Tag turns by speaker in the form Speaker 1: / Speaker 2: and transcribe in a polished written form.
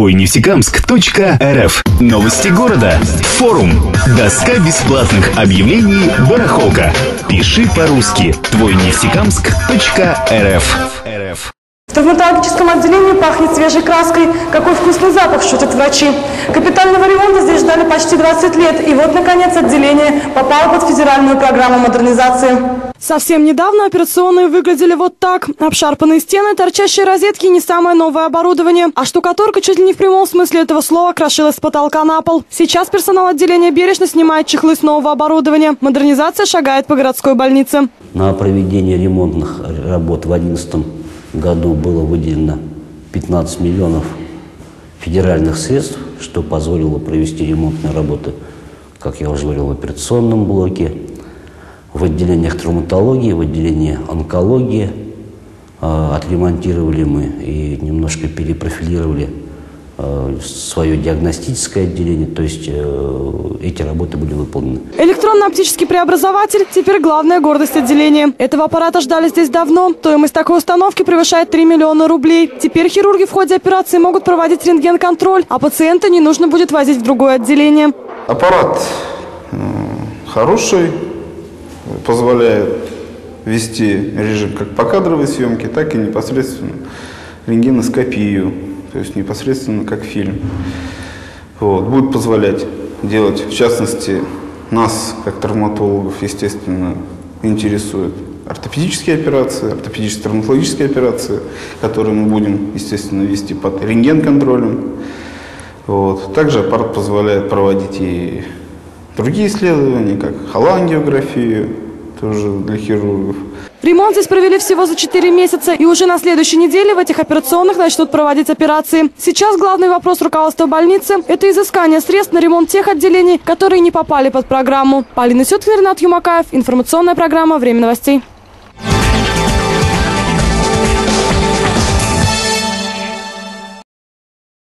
Speaker 1: твойнефтекамск.рф. Новости города. Форум. Доска бесплатных объявлений «Барахолка». Пиши по-русски. твойнефтекамск.рф.
Speaker 2: В травматологическом отделении пахнет свежей краской. Какой вкусный запах, шутят врачи. Капитального ремонта здесь ждали почти 20 лет. И вот, наконец, отделение попало под федеральную программу модернизации. Совсем недавно операционные выглядели вот так. Обшарпанные стены, торчащие розетки и не самое новое оборудование. А штукатурка чуть ли не в прямом смысле этого слова крошилась с потолка на пол. Сейчас персонал отделения бережно снимает чехлы с нового оборудования. Модернизация шагает по городской больнице.
Speaker 3: На проведение ремонтных работ в 2011 году было выделено 15 миллионов федеральных средств, что позволило провести ремонтные работы, как я уже говорил, в операционном блоке, в отделениях травматологии, в отделении онкологии. Отремонтировали мы и немножко перепрофилировали свое диагностическое отделение, то есть эти работы были выполнены.
Speaker 2: Электронно-оптический преобразователь – теперь главная гордость отделения. Этого аппарата ждали здесь давно. Стоимость такой установки превышает 3 миллиона рублей. Теперь хирурги в ходе операции могут проводить рентген-контроль, а пациента не нужно будет возить в другое отделение.
Speaker 4: Аппарат хороший, позволяет вести режим как покадровой съемки, так и непосредственно рентгеноскопию. То есть непосредственно как фильм. Вот. Будет позволять делать, в частности, нас, как травматологов, естественно, интересуют ортопедические операции, ортопедическо-травматологические операции, которые мы будем, естественно, вести под рентген-контролем. Вот. Также аппарат позволяет проводить и другие исследования, как холангиографию, тоже для хирургов.
Speaker 2: Ремонт здесь провели всего за 4 месяца, и уже на следующей неделе в этих операционных начнут проводить операции. Сейчас главный вопрос руководства больницы – это изыскание средств на ремонт тех отделений, которые не попали под программу. Полина Сюткина, Ренат Юмакаев. Информационная программа «Время новостей».